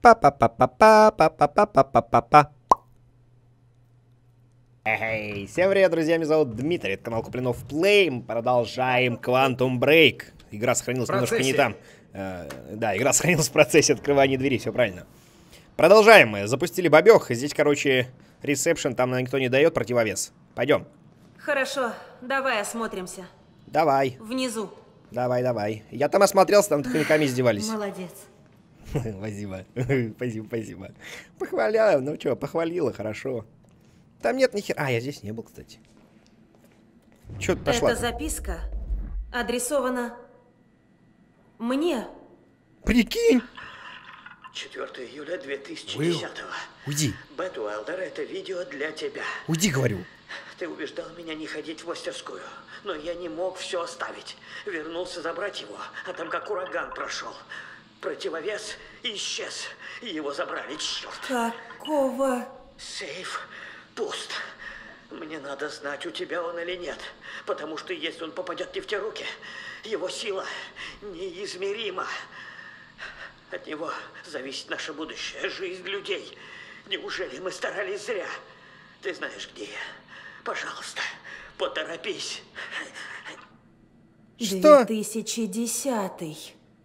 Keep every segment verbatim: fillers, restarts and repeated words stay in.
Па-па-па-па-па-па-па-па-па-па. Эй, всем привет, друзья, меня зовут Дмитрий, это канал Куплинов Плей, мы продолжаем Quantum Break. Игра сохранилась немножко не там. Э, да, игра сохранилась в процессе открывания двери, все правильно. Продолжаем мы, запустили бабёх, здесь, короче, ресепшн, там никто не дает противовес. Пойдем. Хорошо, давай осмотримся. Давай. Внизу. Давай, давай. Я там осмотрелся, там хомяками издевались. Молодец. Спасибо, спасибо, спасибо. Похваляю, ну что, похвалила, хорошо. Там нет ни хера. А, я здесь не был, кстати. Чё ты пошла? Эта записка адресована мне. Прикинь! четвёртого июля две тысячи десятого. Уйди. Бет Уайлдер, это видео для тебя. Уйди, говорю. Ты убеждал меня не ходить в мастерскую, но я не мог все оставить. Вернулся забрать его, а там как ураган прошел. Противовес исчез, и его забрали, черт. Какого? Сейф пуст. Мне надо знать, у тебя он или нет, потому что если он попадет не в те руки, его сила неизмерима. От него зависит наше будущее, жизнь людей. Неужели мы старались зря? Ты знаешь, где я. Пожалуйста, поторопись. Что? две тысячи десятый.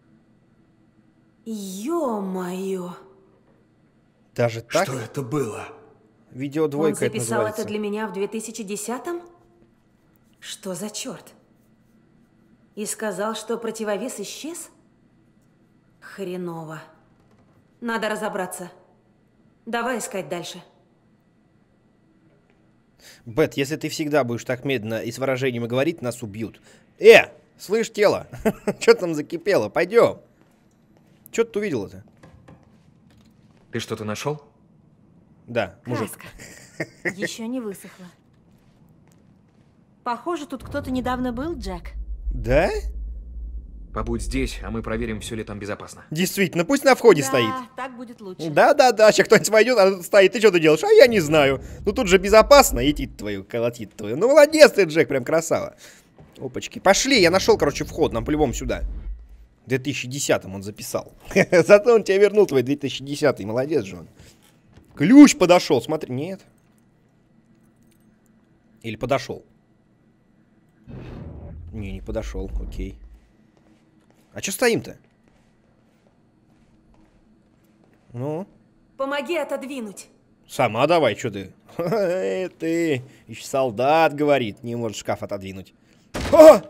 Ё-моё. Даже так? Что это было? Видеодвойка Он это записал называется. это для меня в две тысячи десятом? Что за черт? И сказал, что противовес исчез? Хреново. Надо разобраться. Давай искать дальше. Бет, если ты всегда будешь так медленно и с выражением говорить, нас убьют. Э, слышь, тело, что там закипело? Пойдем. Что ты увидела-то? Ты что-то нашел? Да, мужик. Краска. Еще не высохла. Похоже, тут кто-то недавно был, Джек. Да? Побудь здесь, а мы проверим, все ли там безопасно. Действительно, пусть на входе Да, стоит. так будет лучше. Да-да-да, сейчас кто-нибудь войдет, а тут стоит, ты что ты делаешь? А я не знаю. Ну тут же безопасно, идти твою, колотить твою. Ну молодец ты, Джек, прям красава. Опачки, пошли, я нашел, короче, вход, нам по-любому сюда. В две тысячи десятом он записал. Зато он тебе вернул твой две тысячи десятый, молодец же он. Ключ подошел, смотри, нет. Или подошел? Не, не подошел, окей. А что стоим-то? Ну? Помоги отодвинуть. Сама давай, что ты? Эй, ты, еще солдат, говорит, не может шкаф отодвинуть. О!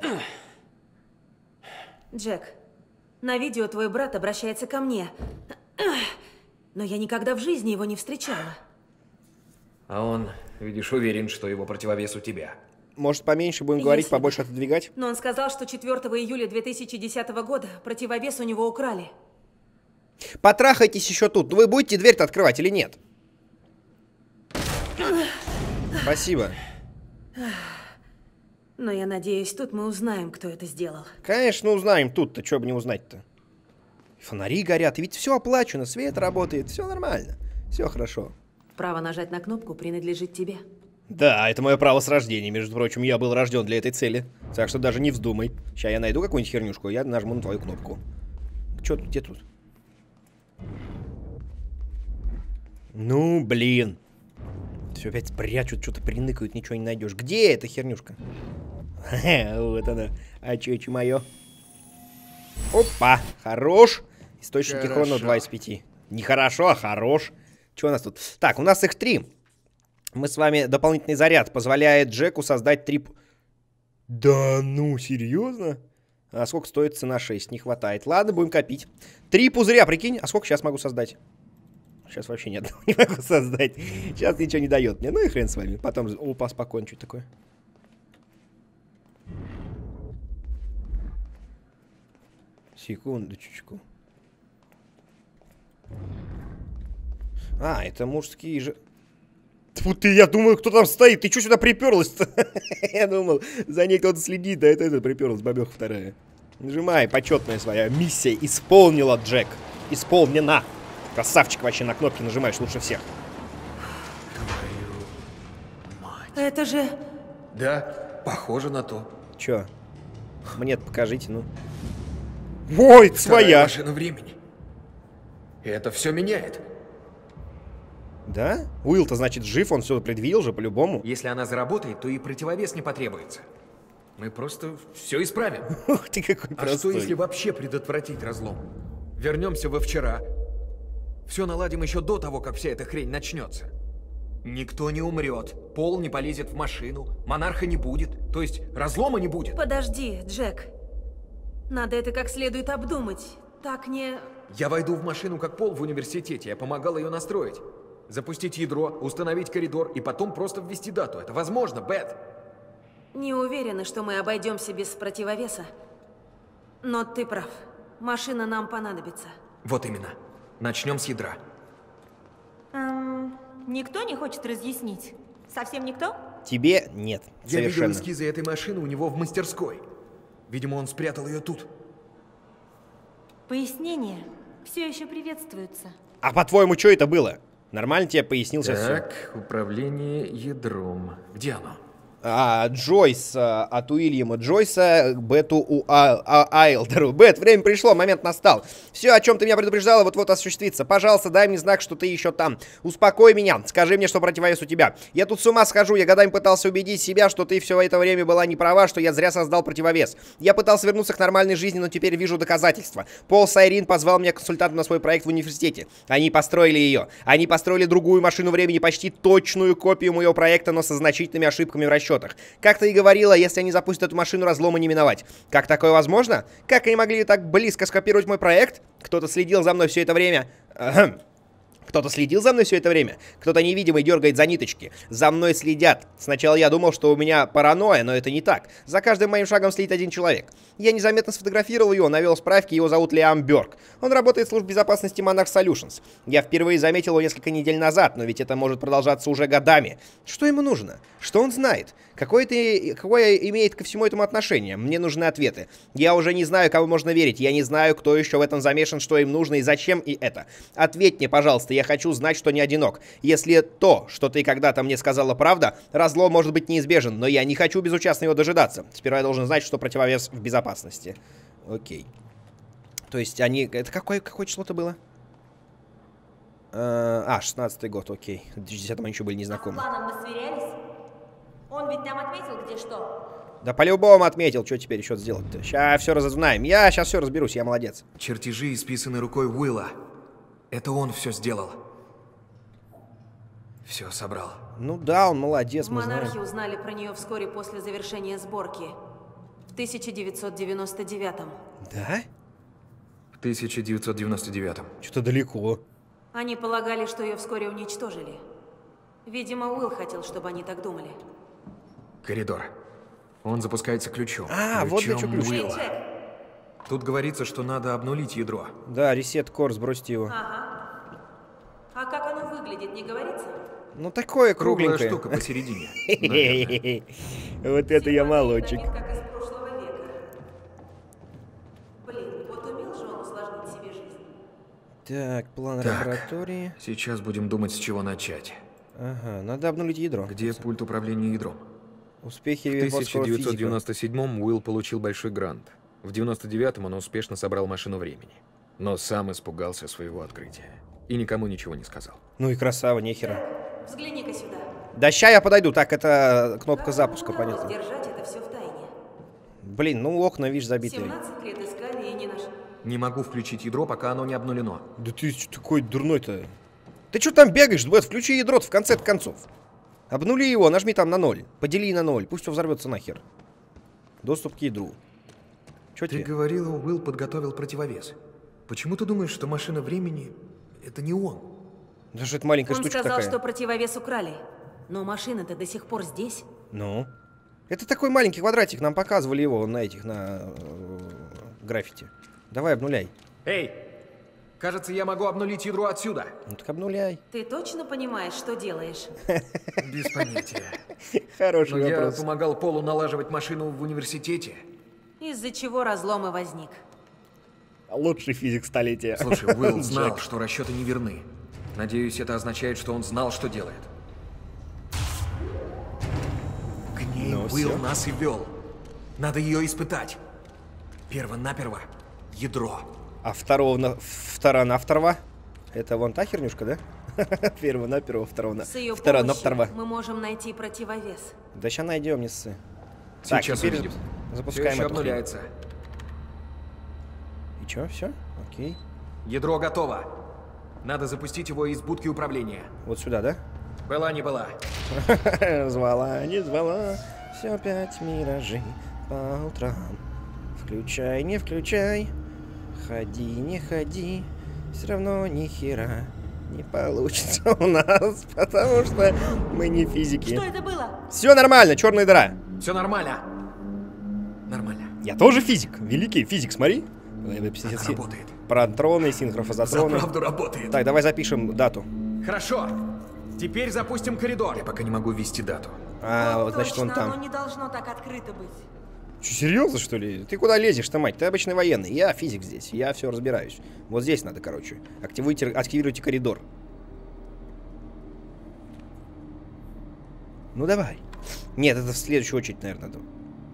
Джек, на видео твой брат обращается ко мне. Но я никогда в жизни его не встречала. А он, видишь, уверен, что его противовес у тебя. Может, поменьше будем говорить, Если побольше бы. отодвигать? Но он сказал, что четвёртого июля две тысячи десятого года противовес у него украли. Потрахайтесь еще тут. Ну вы будете дверь-то открывать или нет? Спасибо. Но я надеюсь, тут мы узнаем, кто это сделал. Конечно, узнаем тут-то, что бы не узнать-то. Фонари горят, ведь все оплачено, свет работает, все нормально, все хорошо. Право нажать на кнопку принадлежит тебе. Да, это мое право с рождения, между прочим, я был рожден для этой цели. Так что даже не вздумай. Сейчас я найду какую-нибудь хернюшку, я нажму на твою кнопку. Че тут, где тут? Ну, блин. Все опять спрячут, что-то приныкают, ничего не найдешь. Где эта хернюшка? Вот она. А че, че мое? Опа, хорош. Источники хрона два из пяти. Не хорошо, а хорош. Что у нас тут? Так, у нас их три. Мы с вами дополнительный заряд позволяет Джеку создать три... Да ну, серьезно? А сколько стоит цена? шесть? Не хватает. Ладно, будем копить. Три пузыря, прикинь. А сколько сейчас могу создать? Сейчас вообще ни одного не могу создать. Сейчас ничего не дает мне. Ну и хрен с вами. Потом... Опа, спокойно, что такое? Секундочку. А, это мужские же... Тьфу ты, я думаю, кто там стоит. Ты что сюда приперлась-то? Я думал, за ней кто-то следит, да это, это приперлась, бабёха вторая. Нажимай, почетная своя миссия исполнила, Джек. Исполнена. Красавчик вообще, на кнопки нажимаешь лучше всех. Твою мать. Это же... Да, похоже на то. Чё? Мне покажите, ну. Ой, Вторая своя. машина времени. И это все меняет. Да? Уилл-то, значит, жив, он все предвидел же, по-любому. Если она заработает, то и противовес не потребуется. Мы просто все исправим. Ух ты, какой А простой. что, если вообще предотвратить разлом? Вернемся во вчера. Все наладим еще до того, как вся эта хрень начнется. Никто не умрет, Пол не полезет в машину, монарха не будет, то есть разлома не будет. Подожди, Джек. Надо это как следует обдумать. Так не... Я войду в машину как Пол в университете, я помогал ее настроить. Запустить ядро, установить коридор и потом просто ввести дату. Это возможно, Бет. Не уверена, что мы обойдемся без противовеса. Но ты прав. Машина нам понадобится. Вот именно. Начнем с ядра. Эм, никто не хочет разъяснить? Совсем никто? Тебе нет, Я видел совершенно. эскизы этой машины у него в мастерской. Видимо, он спрятал ее тут. Пояснения все еще приветствуются. А по-твоему, что это было? Нормально тебе пояснил сейчас всё? Так, управление ядром. Где оно? А, Джойс а, от Уильяма Джойса к Бету у а, а, Айлдеру. Бет, время пришло, момент настал. Все, о чем ты меня предупреждала, вот-вот осуществится. Пожалуйста, дай мне знак, что ты еще там. Успокой меня, скажи мне, что противовес у тебя. Я тут с ума схожу, я годами пытался убедить себя, что ты все это время была не права, что я зря создал противовес. Я пытался вернуться к нормальной жизни, но теперь вижу доказательства. Пол Сайрин позвал меня консультантом на свой проект в университете. Они построили ее. Они построили другую машину времени, почти точную копию моего проекта, но со значительными ошибками в расчете. Как ты и говорила, если они запустят эту машину, разлома не миновать. Как такое возможно? Как они могли так близко скопировать мой проект? Кто-то следил за мной все это время. Ахм. Кто-то следил за мной все это время? Кто-то невидимый дергает за ниточки. За мной следят. Сначала я думал, что у меня паранойя, но это не так. За каждым моим шагом следит один человек. Я незаметно сфотографировал его, навел справки, его зовут Лиам Бёрк. Он работает в службе безопасности Monarch Solutions. Я впервые заметил его несколько недель назад, но ведь это может продолжаться уже годами. Что ему нужно? Что он знает? Какое, это, какое имеет ко всему этому отношение? Мне нужны ответы. Я уже не знаю, кому можно верить. Я не знаю, кто еще в этом замешан, что им нужно и зачем и это. Ответь мне, пожалуйста, я хочу знать, что не одинок. Если то, что ты когда-то мне сказала, правда, разлом может быть неизбежен, но я не хочу безучастно его дожидаться. Сперва я должен знать, что противовес в безопасности. Окей. То есть они... Это какое, какое число-то было? А, шестнадцатый год, окей. В две тысячи десятом они еще были незнакомы. А с планом мы сверялись? Он ведь там отметил, где что? Да по-любому отметил, что теперь еще сделать-то. Сейчас все разузнаем. Я сейчас все разберусь, я молодец. Чертежи исписаны рукой Уилла. Это он все сделал. Все собрал. Ну да, он молодец, В мы знаем. монархе узнали про нее вскоре после завершения сборки. В тысяча девятьсот девяносто девятом. Да? В тысяча девятьсот девяносто девятом. Что-то далеко. Они полагали, что ее вскоре уничтожили. Видимо, Уилл хотел, чтобы они так думали. Коридор. Он запускается ключом. А, вот для чего ключ. Эй, Уилла. Джек! Тут говорится, что надо обнулить ядро. Да, ресет кор, сбросьте его. Ага. А как оно выглядит, не говорится? Ну такое Круглая кругленькое. штука посередине. Наверное. Вот это я молодчик. На вид как из прошлого века. Блин, вот умел же он усложнить себе жизнь. Так, план Так. лаборатории. Сейчас будем думать, с чего начать. Ага, надо обнулить ядро. Где пульт управления ядром? Успехи В ливерпульского тысяча девятьсот физика. девяносто седьмом Уилл получил большой грант. В девяносто девятом он успешно собрал машину времени. Но сам испугался своего открытия. И никому ничего не сказал. Ну и красава, нехера. Взгляни-ка сюда. Да ща я подойду. Так, это кнопка Как запуска, ему удалось понятно. держать это все в тайне? Блин, ну окна, видишь, забитые. семнадцать лет искали и не нашли. Не могу включить ядро, пока оно не обнулено. Да ты что такой дурной-то? Ты что там бегаешь, Бет? Включи ядро в конце концов. Обнули его, нажми там на ноль. Подели на ноль, пусть все взорвется нахер. Доступ к ядру. Чё Ты тебе? говорила, Уилл подготовил противовес. Почему ты думаешь, что машина времени — это не он? Даже это маленькая Он штучка сказал, такая. что противовес украли. Но машина-то до сих пор здесь. Ну? Это такой маленький квадратик, нам показывали его на этих, на э, граффити. Давай, обнуляй. Эй! Кажется, я могу обнулить ядро отсюда. Ну так обнуляй. Ты точно понимаешь, что делаешь? Без понятия. Но Хороший я вопрос. помогал Полу налаживать машину в университете. Из-за чего разлом и возник. Лучший физик столетия. Слушай, Уилл знал, Джек. что расчеты не верны. Надеюсь, это означает, что он знал, что делает. К ней Ну, Уилл всё. нас и вел. Надо ее испытать. Перво-наперво ядро. А второго на... втора на второго? Это вон та хернюшка, да? Первого на первого, второго на С ее второго на помощью второго. мы можем найти противовес. Да сейчас найдем, не ссы. Так, Сейчас теперь увидим. запускаем Все еще эту хрень. обнуляется. И чё, все? Окей. Ядро готово. Надо запустить его из будки управления. Вот сюда, да? Была не была. Звала, не звала, все опять миражи по утрам. Включай, не включай, ходи, не ходи, все равно ни хера не получится у нас, потому что мы не физики. Что это было? Все нормально, черная дыра. Все нормально. Нормально. Я тоже физик, великий физик, смотри. Это работает. Паратроны, синхрофазотроны. Заправду работает. Так, давай запишем дату. Хорошо. Теперь запустим коридор. Я пока не могу ввести дату. А, Вот вот, значит, он точно, там. оно не должно так открыто быть. Че, серьезно, что ли? Ты куда лезешь-то, мать? Ты обычный военный. Я физик здесь. Я все разбираюсь. Вот здесь надо, короче. Активируйте, активируйте коридор. Ну, давай. Нет, это в следующую очередь, наверное, надо.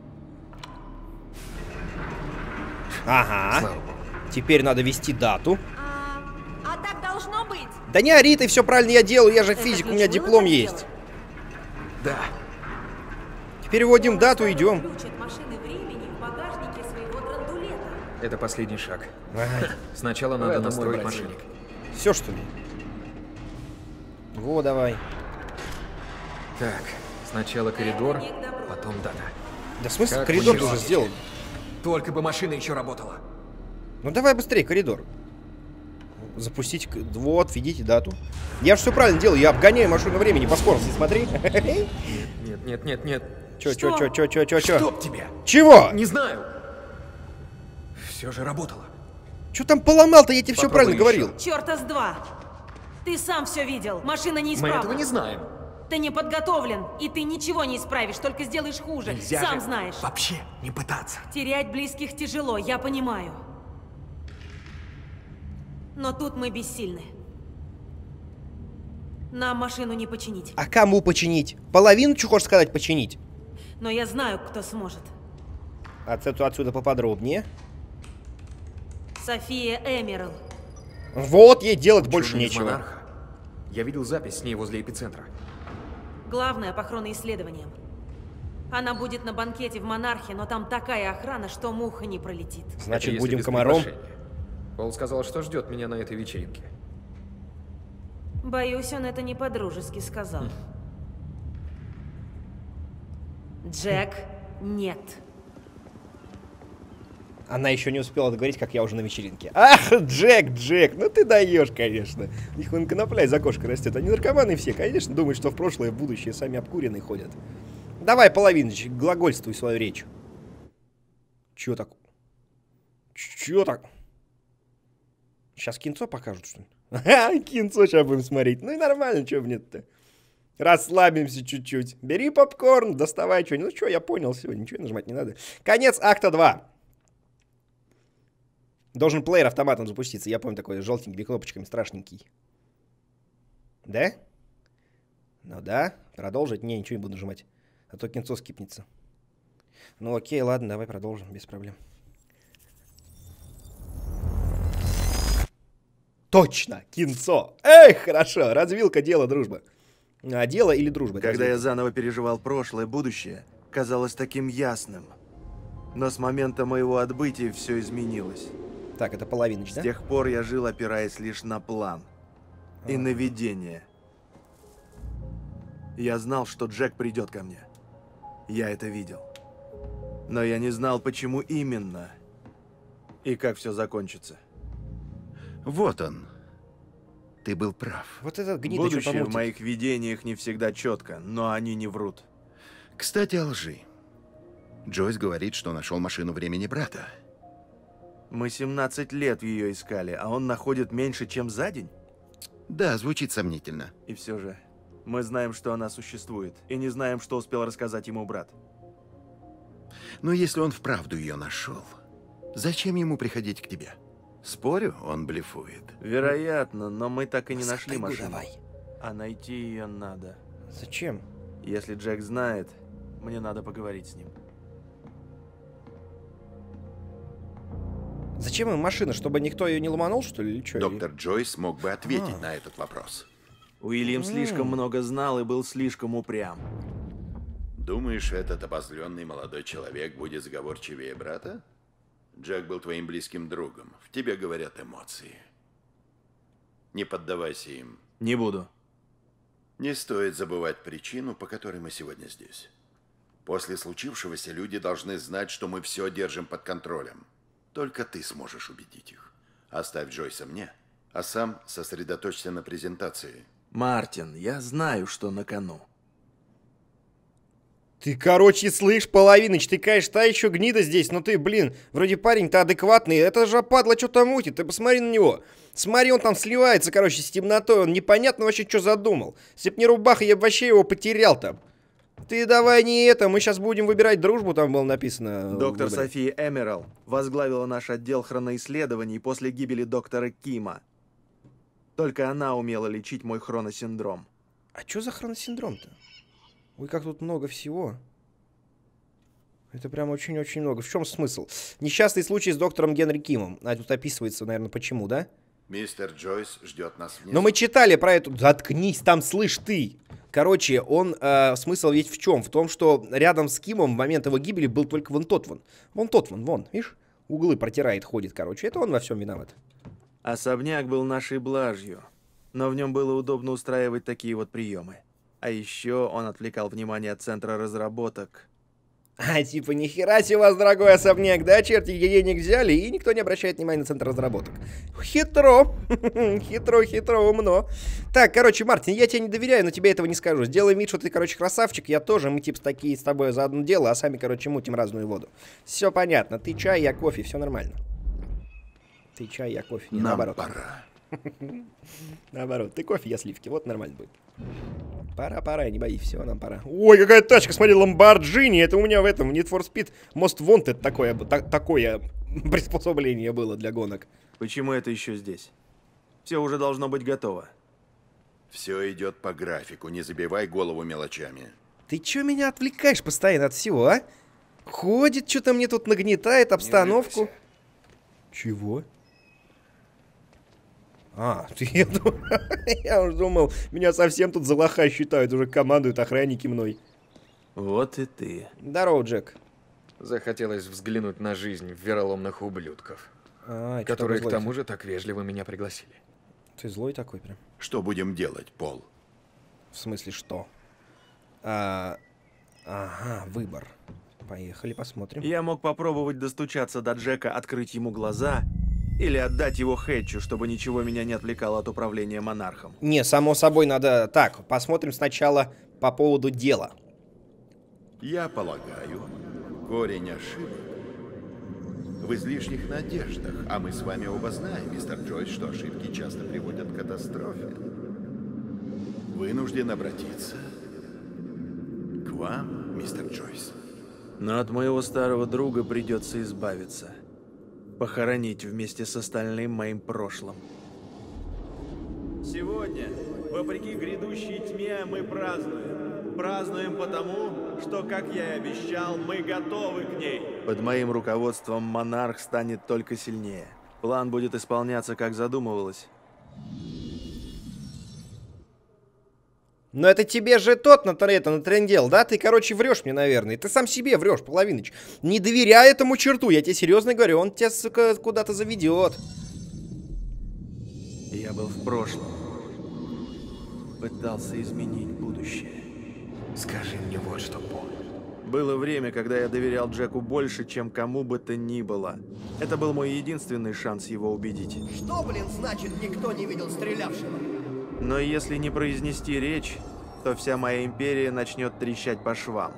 Ага. Слава богу. Теперь надо ввести дату. А, а так должно быть. Да не ори ты, все правильно я делаю. Я же Это физик, у ключ меня было диплом так есть. сделать? Да. Теперь вводим Он дату, оставил идем. ключ от машины времени в багажнике своего драндулета. Это последний шаг. Ага. Сначала надо настроить машинник. Все, что ли? Во, давай. Так, сначала коридор, потом дата. Да в смысле, Как коридор вы уже делаете? сделан. Только бы машина еще работала. Ну давай быстрее, коридор. Запустить, к- вот, введите дату. Я же все правильно делаю, я обгоняю машину времени по скорости, смотри. Нет, нет, нет, нет. Чё, чё, чё, чё, чё, чё, чё? Чтоб тебя. Чего? Не знаю. Все же работало. Чё там поломал-то, я тебе все Попробуй правильно еще. говорил. Черта с два! Ты сам все видел. Машина Мы неисправна. этого не знаем. Ты не подготовлен, и ты ничего не исправишь, только сделаешь хуже. Нельзя Сам же знаешь. вообще не пытаться. Терять близких тяжело, я понимаю. Но тут мы бессильны. Нам машину не починить. А кому починить? Половину, что хочешь сказать, починить? Но я знаю, кто сможет. Отсюда, отсюда поподробнее. София Эмерл. Вот ей делать больше Чудо из нечего. Монарха. Я видел запись с ней возле эпицентра. Главное по хроноисследованиям. Она будет на банкете в Монархе, но там такая охрана, что муха не пролетит. Значит, Это если будем без комаром. приглашения. Пол сказал, что ждет меня на этой вечеринке. Боюсь, он это не по-дружески сказал. Джек, нет. Она еще не успела договорить, как я уже на вечеринке. Ах, Джек, Джек, ну ты даешь, конечно. У них вон конопля из окошка растет. Они наркоманы все, конечно, думают, что в прошлое и в будущее сами обкуренные ходят. Давай, половиночек, глагольствуй свою речь. Чё так? Чё так? Сейчас кинцо покажут, что ли? Ха, кинцо сейчас будем смотреть. Ну и нормально, чё бы нет-то. Расслабимся чуть-чуть. Бери попкорн, доставай что-нибудь. Ну что, я понял, все, ничего нажимать не надо. Конец акта два. Должен плеер автоматом запуститься. Я помню, такой желтенький, кнопочками, страшненький. Да? Ну да. Продолжить? Не, ничего не буду нажимать. А то кинцо скипнется. Ну окей, ладно, давай продолжим, без проблем. Точно, кинцо. Эх, хорошо, развилка, дело, дружба. А дело или дружба? Когда развилка. я заново переживал прошлое, будущее казалось таким ясным. Но с момента моего отбытия все изменилось. Так, это половиноч, С да? тех пор я жил, опираясь лишь на план и на видение. Я знал, что Джек придет ко мне. Я это видел. Но я не знал, почему именно и как все закончится. Вот он. Ты был прав. Вот этот гнида что-то Будущее в мутит. моих видениях не всегда четко, но они не врут. Кстати, о лжи. Джойс говорит, что нашел машину времени брата. Мы семнадцать лет ее искали, а он находит меньше, чем за день? Да, звучит сомнительно. И все же, мы знаем, что она существует, и не знаем, что успел рассказать ему брат. Но если он вправду ее нашел, зачем ему приходить к тебе? Спорю, он блефует. Вероятно, но мы так и не нашли Сахтай, машину. давай. А найти ее надо. Зачем? Если Джек знает, мне надо поговорить с ним. Зачем им машина? Чтобы никто ее не ломанул, что ли, или что? Доктор Джойс мог бы ответить на этот вопрос. Уильям слишком много знал и был слишком упрям. Думаешь, этот обозленный молодой человек будет сговорчивее брата? Джек был твоим близким другом. В тебе говорят эмоции. Не поддавайся им. Не буду. Не стоит забывать причину, по которой мы сегодня здесь. После случившегося люди должны знать, что мы все держим под контролем. Только ты сможешь убедить их. Оставь Джойса мне, а сам сосредоточься на презентации. Мартин, я знаю, что на кону. Ты, короче, слышь, Половиныч, ты, конечно, та еще гнида здесь, но ты, блин, вроде парень-то адекватный, это же падла что-то мутит, ты посмотри на него. Смотри, он там сливается, короче, с темнотой, он непонятно вообще, что задумал. Если б не рубаха, я бы вообще его потерял там. Ты давай не это, мы сейчас будем выбирать дружбу, там было написано. Доктор выбрать. София Эмерал возглавила наш отдел хроноисследований после гибели доктора Кима. Только она умела лечить мой хроносиндром. А что за хроносиндром-то? Ой, как тут много всего. Это прям очень-очень много. В чем смысл? Несчастный случай с доктором Генри Кимом. А тут описывается, наверное, почему, да? Мистер Джойс ждет нас внизу. Но мы читали про эту... Заткнись, там слышь ты. Короче, он... Э, смысл ведь в чем? В том, что рядом с Кимом в момент его гибели был только вон тот вон. Вон тот вон, вон, видишь? Углы протирает, ходит, короче. Это он во всем виноват. Особняк был нашей блажью, но в нем было удобно устраивать такие вот приемы. А еще он отвлекал внимание от центра разработок. А, типа, нихера себе у вас, дорогой особняк, да? Черти денег взяли, и никто не обращает внимания на центр разработок. Хитро. Хитро, хитро, умно. Так, короче, Мартин, я тебе не доверяю, но тебе этого не скажу. Сделай вид, что ты, короче, красавчик, я тоже. Мы, типа, такие с тобой за одно дело, а сами, короче, мутим разную воду. Все понятно. Ты чай, я кофе, все нормально. Ты чай, я кофе. Не, Нам наоборот. пора. Наоборот, ты кофе, я сливки. Вот нормально будет. Пора, пора, не боись, все, нам пора. Ой, какая тачка, смотри, Lamborghini. Это у меня в этом, в Need for Speed Most Wanted такое, та, такое приспособление было для гонок. Почему это еще здесь? Все уже должно быть готово. Все идет по графику, не забивай голову мелочами. Ты чё меня отвлекаешь постоянно от всего, а? Ходит, что-то мне тут нагнетает обстановку. Чего? А, ты, я, думал, я уж думал, меня совсем тут за лоха считают, уже командуют охранники мной. Вот и ты. Здорово, Джек. Захотелось взглянуть на жизнь вероломных ублюдков, А, которые к тому же так вежливо меня пригласили. Ты злой такой прям? Что будем делать, Пол? В смысле, что? А, ага, выбор. Поехали, посмотрим. Я мог попробовать достучаться до Джека, открыть ему глаза, или отдать его Хэтчу, чтобы ничего меня не отвлекало от управления монархом. Не, само собой надо... Так, посмотрим сначала по поводу дела. Я полагаю, корень ошибок в излишних надеждах, а мы с вами оба знаем, мистер Джойс, что ошибки часто приводят к катастрофе. Вынужден обратиться к вам, мистер Джойс. Но от моего старого друга придется избавиться. Похоронить вместе с остальным моим прошлым. Сегодня, вопреки грядущей тьме, мы празднуем. Празднуем потому, что, как я и обещал, мы готовы к ней. Под моим руководством монарх станет только сильнее. План будет исполняться, как задумывалось. Но это тебе же тот на это натрендел, да? Ты, короче, врешь мне, наверное. Ты сам себе врешь, Половиныч. Не доверяй этому черту, я тебе серьезно говорю. Он тебя, сука, куда-то заведет. Я был в прошлом. Пытался изменить будущее. Скажи мне вот что, Пол. Было время, когда я доверял Джеку больше, чем кому бы то ни было. Это был мой единственный шанс его убедить. Что, блин, значит, никто не видел стрелявшего? Но если не произнести речь, то вся моя империя начнет трещать по швам.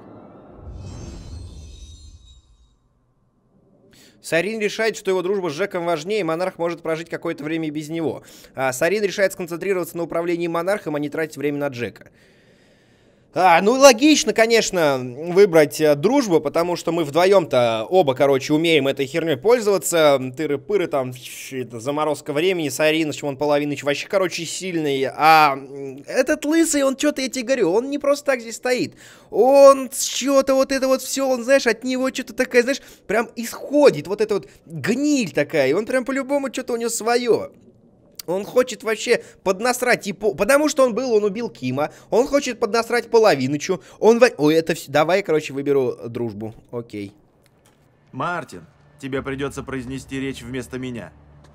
Сарин решает, что его дружба с Джеком важнее, и монарх может прожить какое-то время и без него. А Сарин решает сконцентрироваться на управлении монархом, а не тратить время на Джека. А, ну логично, конечно, выбрать э, дружбу, потому что мы вдвоем-то оба, короче, умеем этой херней пользоваться. Тыры-пыры, там, это, заморозка времени, Сариныч, он Половиныч вообще, короче, сильный. А этот лысый, он что-то, я тебе говорю, он не просто так здесь стоит. Он что-то вот это вот все, он, знаешь, от него что-то такая, знаешь, прям исходит, вот эта вот гниль такая. И он прям по-любому что-то у него свое. Он хочет вообще поднасрать, типа, потому что он был, он убил Кима. Он хочет поднасрать Половинычу. Он... Ой, это все... Давай, короче, выберу дружбу. Окей. Мартин, тебе придется произнести речь вместо меня.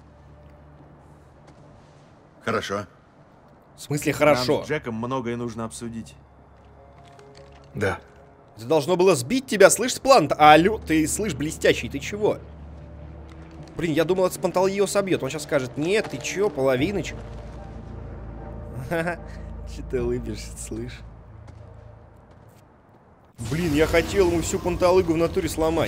Хорошо. В смысле хорошо? Нам с Джеком многое нужно обсудить. Да. Это должно было сбить тебя, слышь, план? Алло, ты, слышь, блестящий, ты чего? Блин, я думал, это Спантал ее собьет. Он сейчас скажет, нет, ты чё, Половиныч? Ха-ха, че ты улыбишься, слышь? Блин, я хотел ему всю Панталыгу в натуре сломать.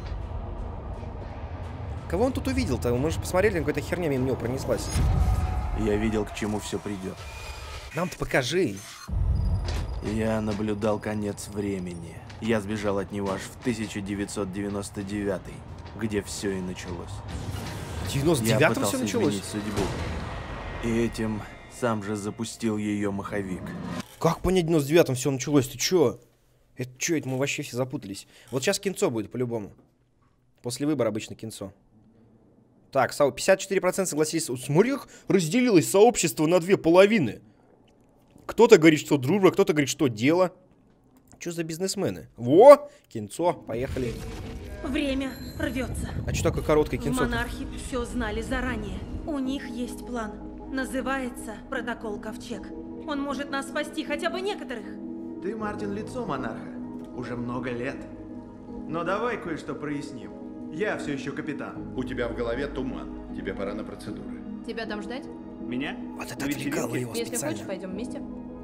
Кого он тут увидел-то? Мы же посмотрели, какая-то херня мимо него пронеслась. Я видел, к чему все придет. Нам-то покажи. Я наблюдал конец времени. Я сбежал от него аж в тысяча девятьсот девяносто девятый. Где все и началось. В девяносто девятом все началось? Судьбу. И этим сам же запустил ее маховик. Как понять, в девяносто девятом все началось? Ты чё? Это чё, это мы вообще все запутались. Вот сейчас кинцо будет по-любому. После выбора обычно кинцо. Так, пятьдесят четыре процента согласились. Смотри, как разделилось сообщество на две половины. Кто-то говорит, что дружба, кто-то говорит, что дело. Чё за бизнесмены? Во! Кинцо, поехали. Время рвется. А что такое короткое кинцо? В Монархе все знали заранее. У них есть план. Называется протокол Ковчег. Он может нас спасти, хотя бы некоторых. Ты, Мартин, лицо монарха. Уже много лет. Но давай кое-что проясним. Я все еще капитан. У тебя в голове туман. Тебе пора на процедуры. Тебя там ждать? Меня? Вот это отвлекало его Если специально. хочешь, пойдем вместе.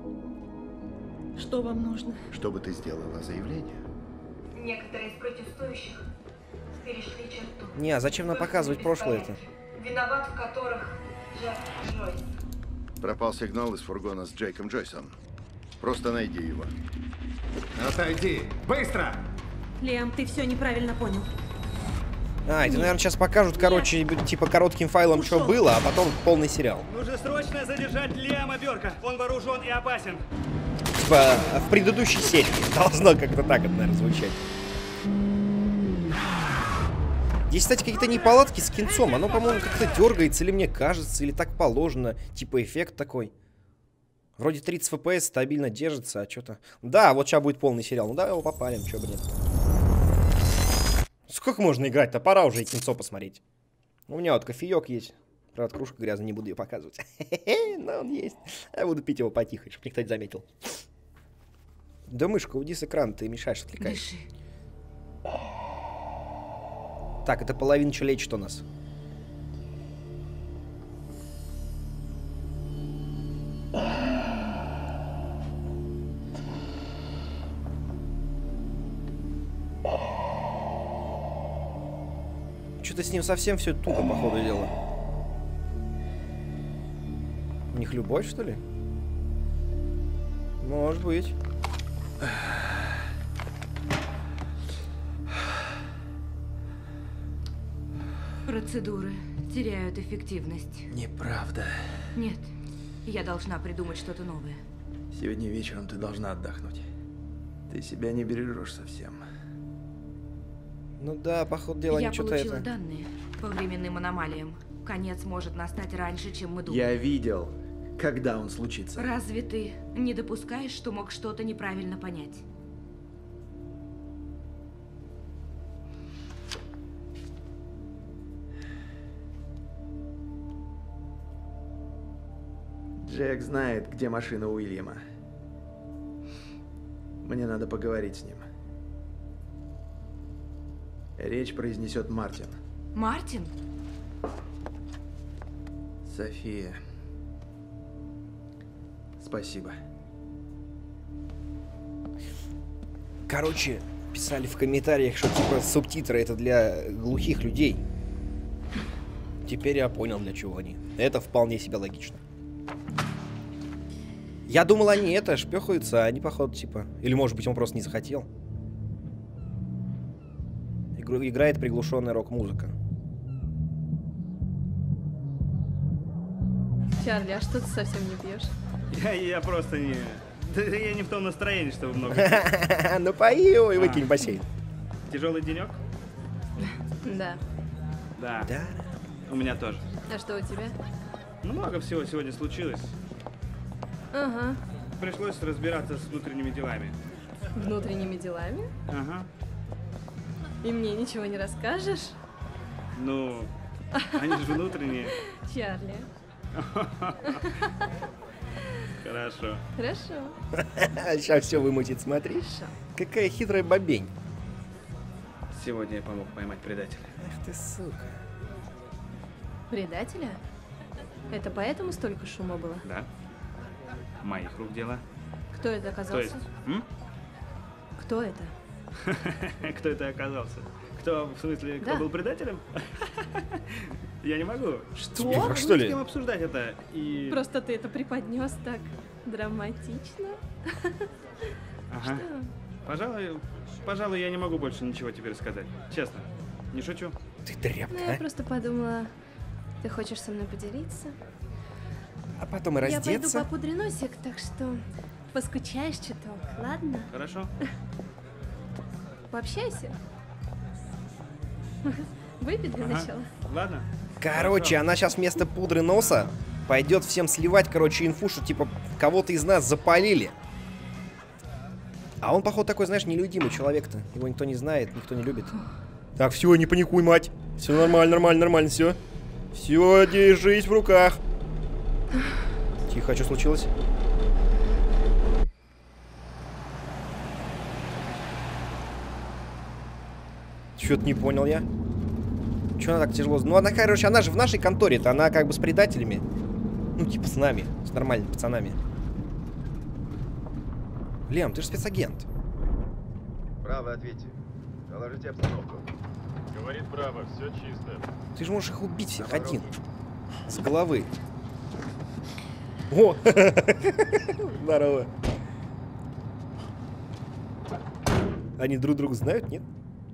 Что вам нужно? Чтобы ты сделала заявление. Некоторые из протестующих перешли черту. Не, а зачем нам показывать прошлое это? Виноват в которых Джек Джойс. Пропал сигнал из фургона с Джейком Джойсом. Просто найди его. Отойди! Быстро! Лиам, ты все неправильно понял. А, это, наверное, сейчас покажут, короче, типа коротким файлом, что было, а потом полный сериал. Нужно срочно задержать Лиама Бёрка. Он вооружен и опасен. Типа в предыдущей серии должно как-то так это, наверное, звучать. Здесь, кстати, какие-то неполадки с кинцом. Оно, по-моему, как-то дергается, или мне кажется, или так положено. Типа эффект такой. Вроде тридцать эф пи эс стабильно держится, а что-то... Да, вот сейчас будет полный сериал. Ну давай его попалим, чё бы нет. Сколько можно играть-то? Пора уже и кинцо посмотреть. У меня вот кофеек есть. Правда, кружка грязная, не буду ее показывать. Но он есть. Я буду пить его потихо, чтобы никто не заметил. Да, мышка, уйди с экрана, ты мешаешь, отвлекаешь. Так, это Половиныча лечит у нас. Что-то с ним совсем все туго, по ходу дела. У них любовь, что ли? Может быть. Процедуры теряют эффективность. Неправда. Нет, я должна придумать что-то новое. Сегодня вечером ты должна отдохнуть. Ты себя не бережешь совсем. Ну да, по ходу дела Я что-то получила это... данные по временным аномалиям. Конец может настать раньше, чем мы думаем. Я видел, когда он случится. Разве ты не допускаешь, что мог что-то неправильно понять? Джек знает, где машина Уильяма. Мне надо поговорить с ним. Речь произнесет Мартин. Мартин? София. Спасибо. Короче, писали в комментариях, что типа субтитры это для глухих людей. Теперь я понял, для чего они. Это вполне себе логично. Я думал, они это, шпехаются, а они, походу, типа... Или, может быть, он просто не захотел. Игру... Играет приглушенная рок-музыка. Чарли, а что ты совсем не пьешь? Я, я просто не... Да я не в том настроении, чтобы много. Ну пои его и выкинь в бассейн. Тяжелый денек? Да. Да. Да. У меня тоже. А что у тебя? Ну, много всего сегодня случилось. Ага. Пришлось разбираться с внутренними делами. Внутренними делами? Ага. И мне ничего не расскажешь? Ну, они же внутренние. Чарли. Хорошо. Хорошо. Сейчас все вымутит, смотри. Хорошо. Какая хитрая бабень. Сегодня я помог поймать предателя. Ах ты, сука. Предателя? Это поэтому столько шума было? Да. Моих рук дело. Кто это оказался? То есть? М? Кто это? Кто это оказался? Кто, в смысле, кто Да. был предателем? Я не могу. Что? Как, что ли? С кем обсуждать это? И... Просто ты это преподнес так драматично. Ага. Что? Пожалуй, пожалуй, я не могу больше ничего тебе рассказать. Честно. Не шучу. Ты тряпка, Ну, я а? просто подумала, ты хочешь со мной поделиться? А потом и Я пойду раздеться. попудрю носик, так что поскучаешь чуток, ладно? Хорошо? Пообщайся. Выпей для Ага. начала. Ладно. Короче, Хорошо. она сейчас вместо пудры носа пойдет всем сливать, короче, инфу, что типа кого-то из нас запалили. А он, походу, такой, знаешь, нелюдимый человек-то. Его никто не знает, никто не любит. Так, все, не паникуй, мать. Все нормально, нормально, нормально, все. Все, держись в руках. Тихо, что случилось? Чё-то не понял я. Чё она так тяжело? Ну, она, короче, она же в нашей конторе-то, она как бы с предателями. Ну, типа с нами, с нормальными пацанами. Лем, ты же спецагент. Браво, ответьте. Доложите обстановку. Говорит Браво, все чисто. Ты же можешь их убить всех один. С головы. О! Здорово. Они друг друга знают, нет?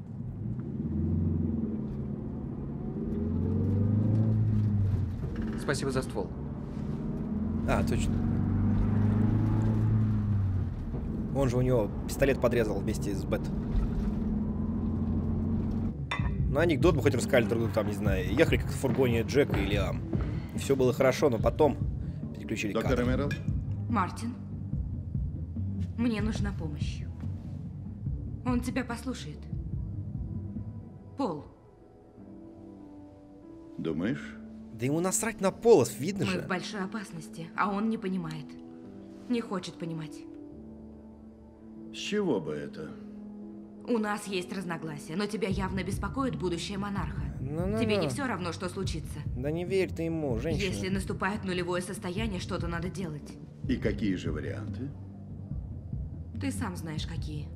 Спасибо за ствол. А, точно. Он же у него пистолет подрезал вместе с Бет. Ну, анекдот бы хоть рассказали друг другу, там, не знаю. Ехали как в фургоне Джека и Лиам. И все было хорошо, но потом переключили Доктор кадр. Эмералд? Мартин, мне нужна помощь. Он тебя послушает. Пол, Думаешь? Да ему насрать на полос, видно мы же. в большой опасности, а он не понимает. Не хочет понимать. С чего бы это? У нас есть разногласия, но тебя явно беспокоит будущее монарха. Ну-ну-ну. Тебе не все равно, что случится. Да не верь ты ему, женщина. Если наступает нулевое состояние, что-то надо делать. И какие же варианты? Ты сам знаешь, какие.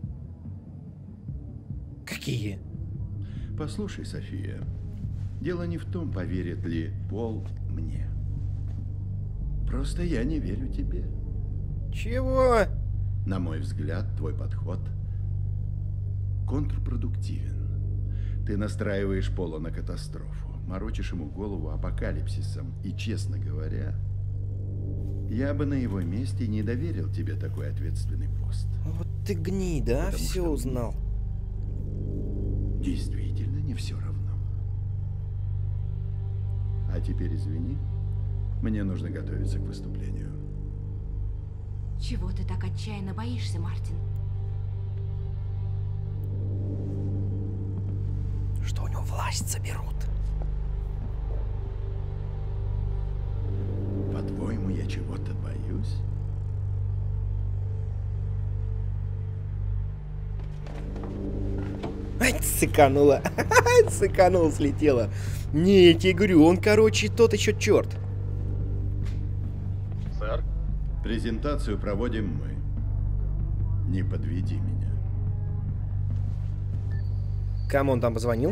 Какие? Послушай, София, дело не в том, поверит ли Пол мне. Просто я не верю тебе. Чего? На мой взгляд, твой подход контрпродуктивен. Ты настраиваешь Пола на катастрофу, морочишь ему голову апокалипсисом. И, честно говоря, я бы на его месте не доверил тебе такой ответственный пост. Вот ты гний, да? Потому Все что узнал. Действительно не все равно. А теперь извини, мне нужно готовиться к выступлению. Чего ты так отчаянно боишься, Мартин? Что у него власть заберут. По-твоему, я чего-то боюсь? Ай, цыканула. Цыканула, слетела. Не, я тебе говорю, он, короче, тот еще черт. Сэр? Презентацию проводим мы. Не подведи меня. Кому он там позвонил?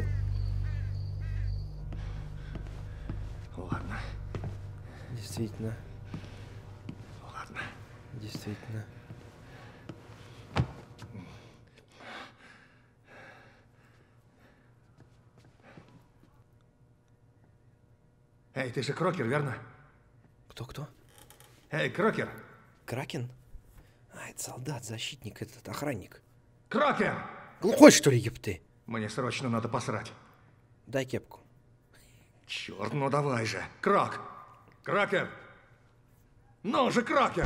Ладно, Действительно. ладно. Действительно. Эй, ты же Крокер, верно? Кто-кто? Эй, Крокер! Кракен? А, это солдат, защитник, этот охранник. Крокер! Глухой, что ли, епты? Мне срочно надо посрать. Дай кепку. Черт, ну давай же. Крок! Крокер! Ну же, Крокер!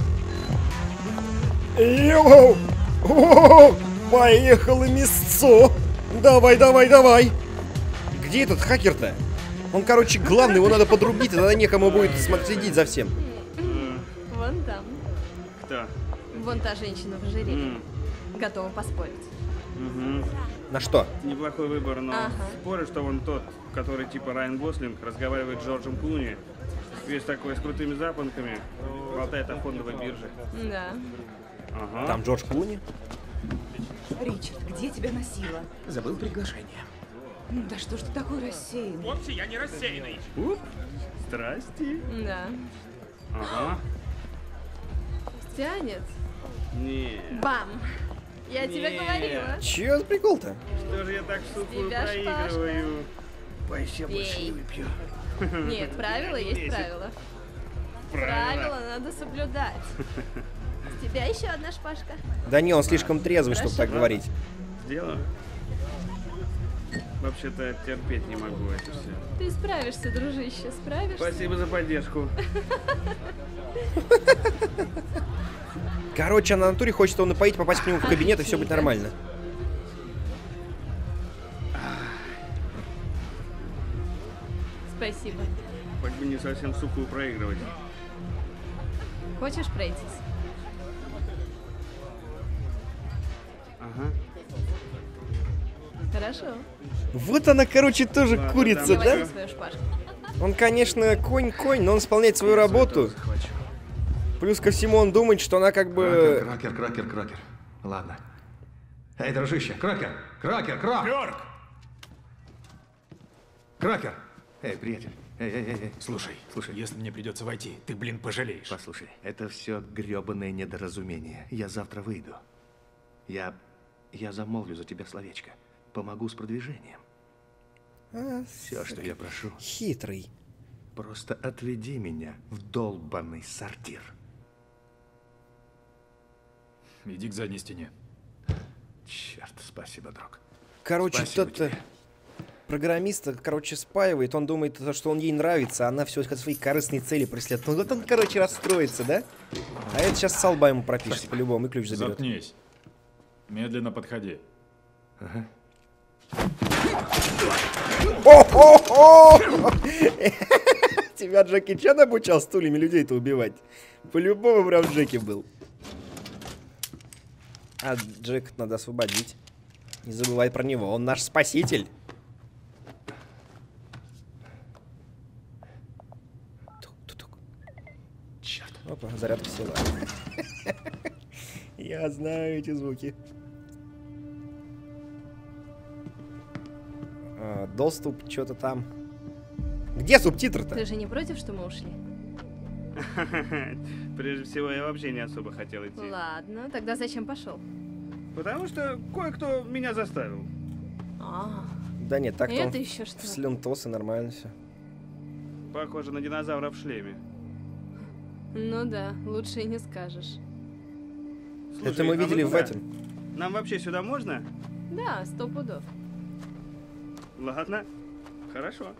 Йоу! О, поехало мясцо! Давай, давай, давай! Где этот хакер-то? Он, короче, главный, его надо подрубить, и тогда некому будет следить за всем. Вон там. Кто? Вон та женщина в ожерелье. Готова поспорить. Угу. На что? Неплохой выбор, но Ага. спорю, что вон тот, который типа Райан Гослинг, разговаривает с Джорджем Клуни, весь такой с крутыми запонками, болтает о фондовой бирже. Да. Ага. Там Джордж Клуни? Ричард, где тебя носило? Забыл приглашение. Да что ж ты такой рассеянный? Вовсе я не рассеянный. Уп. Страсти. Да. Ага. Тянет. Не. Бам! Я тебе Нет. говорила. Че за прикол-то? Что же я так сухую тебя проигрываю? Боюсь, я больше Пей. не выпью. Нет, правила есть Месяц. правила. Правила. Правила надо соблюдать. С тебя еще одна шпажка. Да не, он слишком трезвый, чтобы Хорошо. так говорить. Сделаю. Вообще-то терпеть не могу это все. Ты справишься, дружище, справишься. Спасибо за поддержку. Короче, она на натуре хочет его напоить, попасть к нему в кабинет, и все будет нормально. Спасибо. Хоть бы не совсем сухую проигрывать. Хочешь пройтись? Ага. Хорошо. Вот она, короче, тоже Ладно, курица, давай. да? Свою шпажку. Он, конечно, конь-конь, но он исполняет свою работу. Плюс ко всему он думает, что она как бы... Крокер, крокер, крокер. Ладно. Эй, дружище, Крокер! Крокер, Крок! Бёрк! Крокер! Эй, приятель. Эй, эй, эй, эй. Слушай, слушай, если мне придется войти, ты, блин, пожалеешь. Послушай, это все грёбаное недоразумение. Я завтра выйду. Я... Я замолвлю за тебя словечко. Помогу с продвижением. А, Все, что я прошу. Хитрый. Просто отведи меня в долбанный сортир. Иди к задней стене. Черт, спасибо, друг. Короче, Спасибо тот тебе. программиста, короче, спаивает. Он думает, что он ей нравится, а она все свои корыстные цели преследует. Ну вот он, короче, расстроится, да? А это сейчас с лба ему пропишет по-любому и ключ заберет. Заткнись. Медленно подходи. Ага. О-хо-хо! Тебя Джеки Чан обучал стульями людей-то убивать? По-любому прям Джеки был. А Джек надо освободить. Не забывай про него, он наш спаситель. Тук-тук-тук. Черт. Опа, зарядка села. Я знаю эти звуки. А, доступ, что-то там. Где субтитры-то? Ты же не против, что мы ушли? Прежде всего, я вообще не особо хотел идти. Ладно, тогда зачем пошел? Потому что кое-кто меня заставил. А, Да нет, так-то это он еще в что? слюнтосы, нормально все. Похоже на динозавра в шлеме. Ну да, лучше и не скажешь. Слушай, Это мы а видели в куда? этом. Нам вообще сюда можно? Да, сто пудов. Ладно. Хорошо.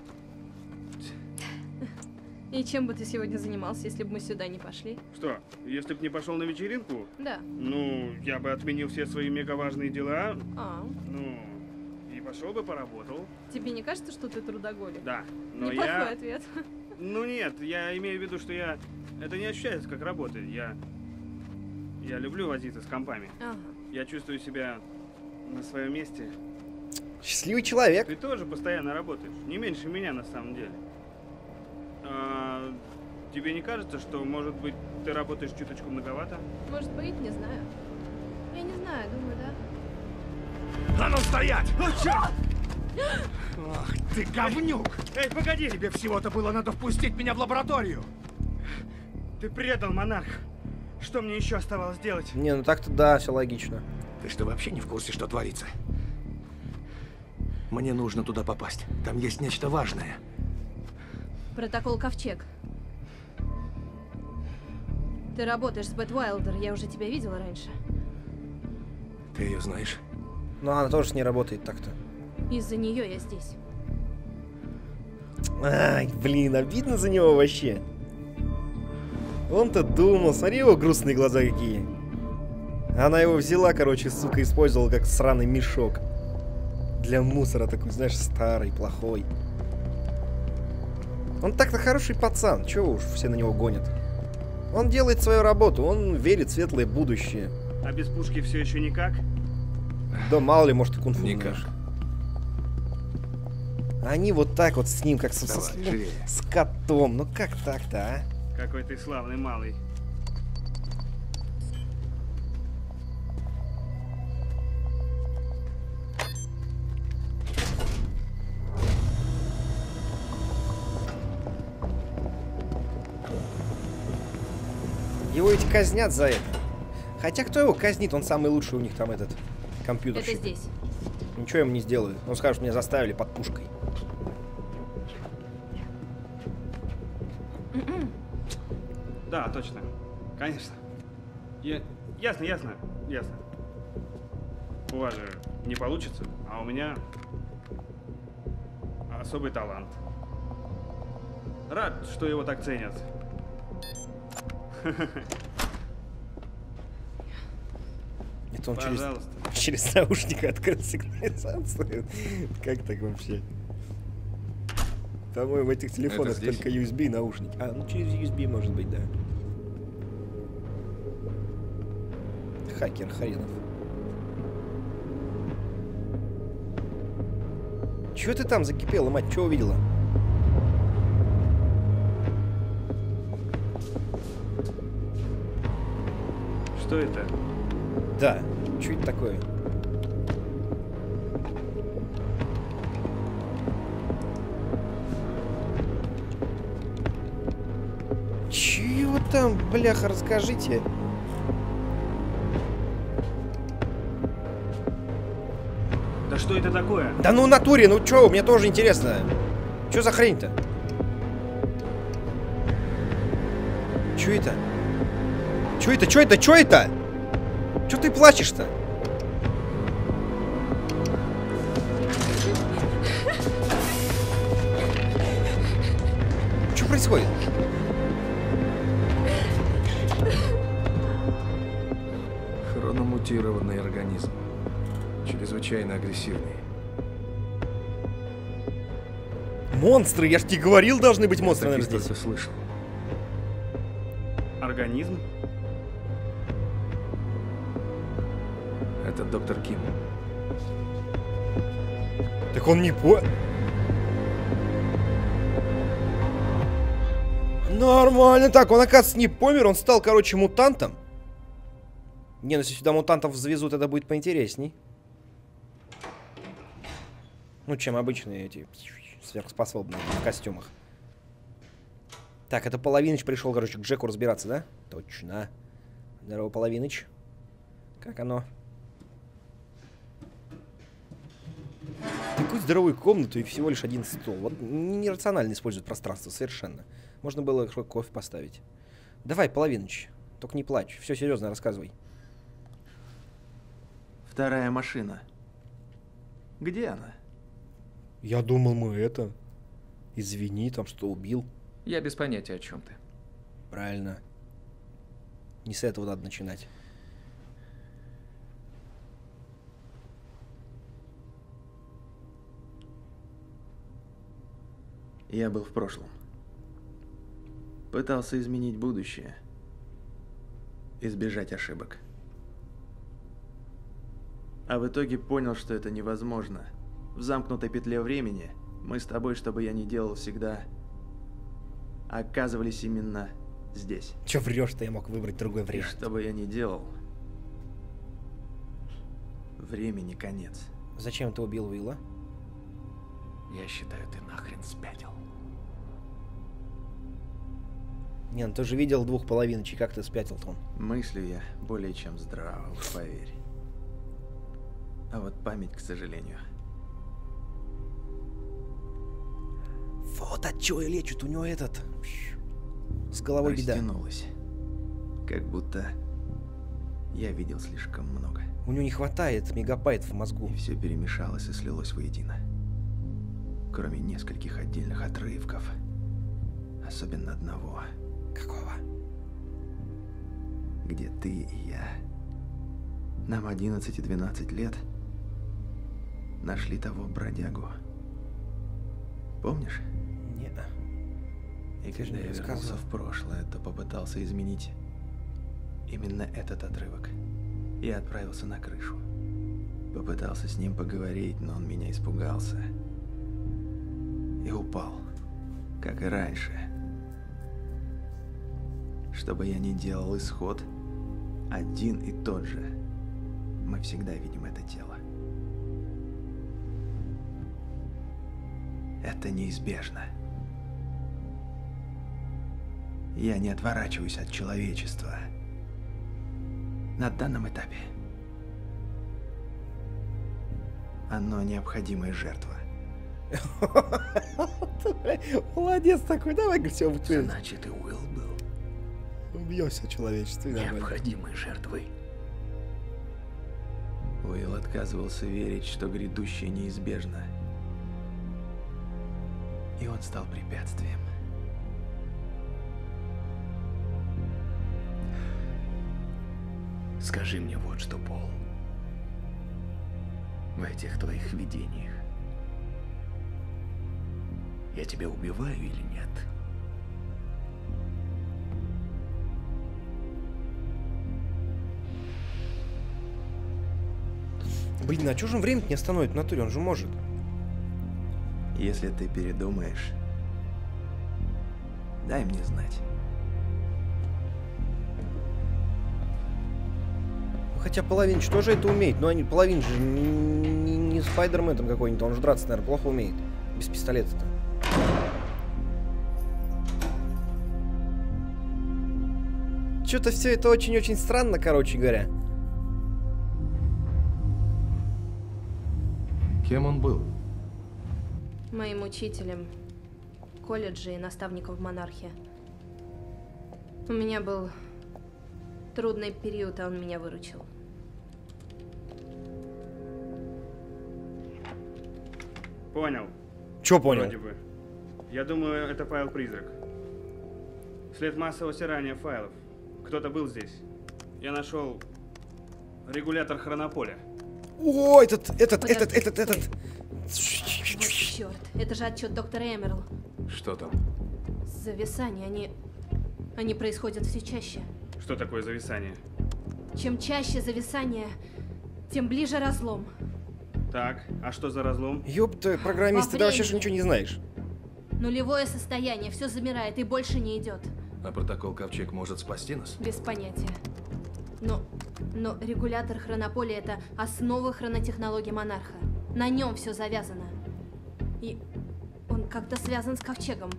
И чем бы ты сегодня занимался, если бы мы сюда не пошли? Что, если бы не пошел на вечеринку? Да. Ну, я бы отменил все свои мегаважные дела. А, Ну, и пошел бы поработал. тебе не кажется, что ты трудоголик? Да. Но Неплохой я... ответ. Ну нет, я имею в виду, что я... Это не ощущается как работа. Я... Я люблю возиться с компами. Ага. Я чувствую себя на своем месте. Счастливый человек. Ты тоже постоянно работаешь. Не меньше меня на самом деле. А, тебе не кажется, что, может быть, ты работаешь чуточку многовато? Может быть, не знаю. Я не знаю, думаю, да. А ну стоять! Ну черт! Ах, ты говнюк! Эй, погоди! Тебе всего-то было надо впустить меня в лабораторию! Ты предал, монарх! Что мне еще оставалось делать? Не, ну так-то да, все логично. Ты что, вообще не в курсе, что творится? Мне нужно туда попасть. Там есть нечто важное. Протокол Ковчег. Ты работаешь с Бет Уайлдер, я уже тебя видела раньше. Ты ее знаешь? Ну, она тоже не работает так-то. Из-за нее я здесь. Ай, блин, обидно за него вообще. Он-то думал, смотри его грустные глаза какие. Она его взяла, короче, сука, использовала как сраный мешок. Для мусора такой, знаешь, старый, плохой. Он так-то хороший пацан, чего уж все на него гонят. Он делает свою работу, он верит в светлое будущее. А без пушки все еще никак? Да мало ли, может, и кунг-фу никак. Они вот так вот с ним, как с, Давай, с, с котом. Ну как так-то, а? Какой ты славный малый. Его ведь казнят за это. Хотя кто его казнит? Он самый лучший у них там этот компьютер. Это здесь. Ничего ему не сделаю. Он скажет, меня заставили под пушкой. Да, точно. Конечно. Я... Ясно, ясно, ясно. У вас же не получится, а у меня особый талант. Рад, что его так ценят. Это он через, Пожалуйста. через наушник открыл сигнализацию. Как так вообще? По-моему, в этих телефонах только ю эс би и наушники. А, ну через ю эс би может быть, да. Хакер хренов. Чё ты там закипела, мать? Чё увидела? Что это? Да, что это такое? Чего там, бляха, расскажите? Да что это такое? Да ну в натуре, ну чё, мне тоже интересно. Чё за хрень-то? Чё это? Чё это, чё это, чё это? Чё ты плачешь-то? Что происходит? Хрономутированный организм. Чрезвычайно агрессивный. Монстры, я ж тебе говорил, должны быть монстры, Таких наверное, здесь. только слышал. Организм? Это доктор Ким. Так он не по... Нормально. Так, он, оказывается, не помер, он стал, короче, мутантом. Не, ну если сюда мутантов завезут, это будет поинтересней. Ну, чем обычные эти сверхспособные в костюмах. Так, это Половиныч пришел, короче, к Джеку разбираться, да? Точно. Здорово, Половиныч. Как оно? Такую здоровую комнату и всего лишь один стол. Вот нерационально используют пространство совершенно. Можно было кофе поставить. Давай, Половиныч. Только не плачь. Все серьезно рассказывай. Вторая машина. Где она? Я думал, мы это... Извини, там что, убил? Я без понятия, о чем ты. Правильно. Не с этого надо начинать. Я был в прошлом. Пытался изменить будущее. Избежать ошибок. А в итоге понял, что это невозможно. В замкнутой петле времени мы с тобой, что бы я ни делал, всегда оказывались именно здесь. Че врешь-то, я мог выбрать другой вариант. И что бы я ни делал, времени конец. Зачем ты убил Уилла? Я считаю, ты нахрен спятил. Не, ну ты же видел двух половиночек, как ты спятил-то он. Мыслю я более чем здраво, уж поверь. А вот память, к сожалению. Вот от чего и лечит, у него этот... С головой беда. Растянулась. Как будто я видел слишком много. У него не хватает мегабайт в мозгу. И все перемешалось и слилось воедино. Кроме нескольких отдельных отрывков. Особенно одного. Какого? Где ты и я. Нам одиннадцать и двенадцать лет. Нашли того бродягу. Помнишь? Нет. И когда я вернулся в прошлое, то попытался изменить именно этот отрывок. Я отправился на крышу. Попытался с ним поговорить, но он меня испугался. И упал, как и раньше. Что бы я ни делал, исход один и тот же. Мы всегда видим это тело. Это неизбежно. Я не отворачиваюсь от человечества. На данном этапе. Оно необходимая жертва. Молодец такой, давай все. Значит, и Уилл был. Убьемся человечество. Необходимой жертвой. Уилл отказывался верить, что грядущее неизбежно. И он стал препятствием. Скажи мне вот что, Пол. В этих твоих видениях я тебя убиваю или нет? Блин, а чё же он время не остановит в натуре? Он же может. Если ты передумаешь, дай мне знать. Хотя половинч тоже это умеет, но они половинч же не, не, не Спайдермен там какой-нибудь, он же драться, наверное, плохо умеет. Без пистолета-то. Что-то все это очень-очень странно, короче говоря. Кем он был? Моим учителем в колледже и наставником в Монархе. У меня был трудный период, а он меня выручил. Понял. Чё понял? Вроде бы. Я думаю, это файл-призрак. След массового стирания файлов. Кто-то был здесь. Я нашел регулятор хронополя. О, этот, этот, Подожди, этот, этот, этот. Вот черт, это же отчет доктора Эмерл. Что там? Зависания, они... Они происходят все чаще. Что такое зависание? Чем чаще зависание, тем ближе разлом. Так, а что за разлом? Ёпта, программист, ты да вообще же ничего не знаешь. Нулевое состояние, все замирает и больше не идет. А протокол Ковчег может спасти нас? Без понятия. Но, но регулятор хронополя — это основа хронотехнологии Монарха. На нем все завязано. И он как-то связан с Ковчегом.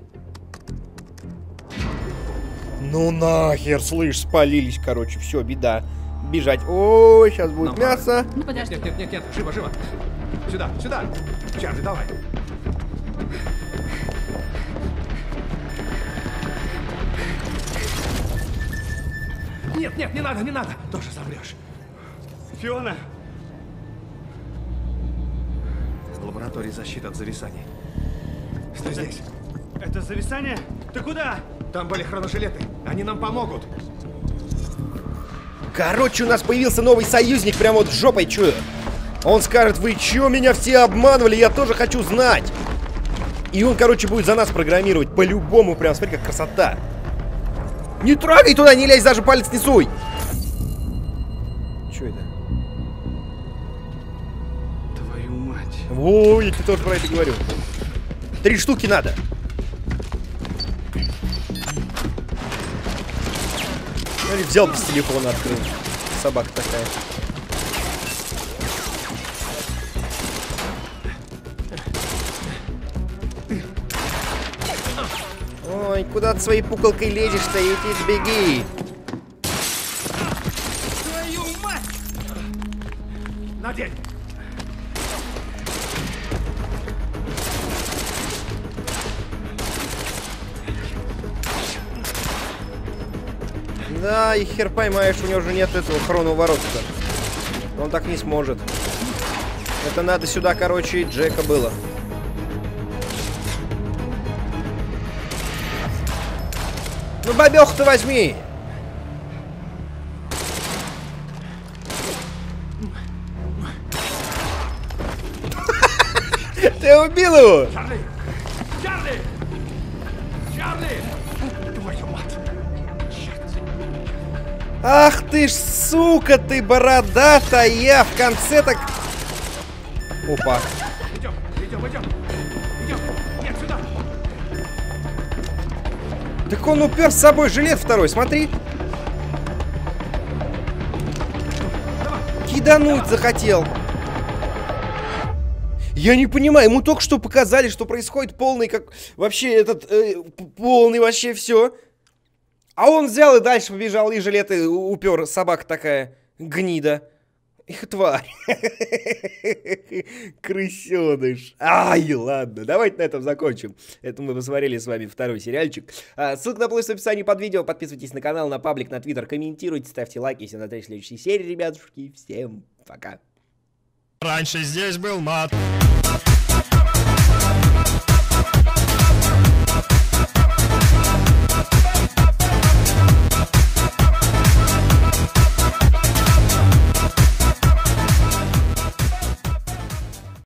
Ну нахер, слышь, спалились, короче, все, беда. Бежать. Ой, сейчас будет Нам мясо. Ну подожди. Нет, нет, нет, нет, живо, живо. Сюда, сюда. Чарли, давай. Нет, нет, не надо, не надо. Тоже соврешь. Фиона! Лаборатория защиты от зависаний. Стой здесь. Это зависание? Ты куда? Там были хроножилеты. Они нам помогут. Короче, у нас появился новый союзник, прямо вот жопой чую. Он скажет: вы чё, меня все обманывали, я тоже хочу знать. И он, короче, будет за нас программировать по-любому, прям, смотри, как красота. Не трогай туда, не лезь, даже палец не суй. Чё это? Твою мать. Ой, я тебе тоже про это говорю. Три штуки надо. Или взял без телефона, открыл. Собака такая. Ой, Ай, куда ты своей пуколкой лезешь-то? Иди, беги. Твою мать! Надень! Да, и хер поймаешь, у него же нет этого хроноворота-то. Он так не сможет. Это надо сюда, короче, и Джека было. Ну, бабёх-то возьми! Ты убил его! Чарли! Чарли! Чарли! Твою мать! Ах ты ж, сука ты, бородатая! В конце так... Опа. Идем, идем, идем! Идем! Нет, сюда! Так он упер с собой жилет второй, смотри. Кидануть захотел. Я не понимаю, ему только что показали, что происходит полный, как вообще этот, э, полный вообще все. А он взял и дальше побежал, и жилеты упер, собака такая, гнида. Их тварь. Крысеныш. Ай, ладно, давайте на этом закончим. Это мы посмотрели с вами второй сериальчик. А, ссылка на плей в описании под видео. Подписывайтесь на канал, на паблик, на твиттер, комментируйте, ставьте лайки. Если на следующей серии, ребятушки. Всем пока. Раньше здесь был мат.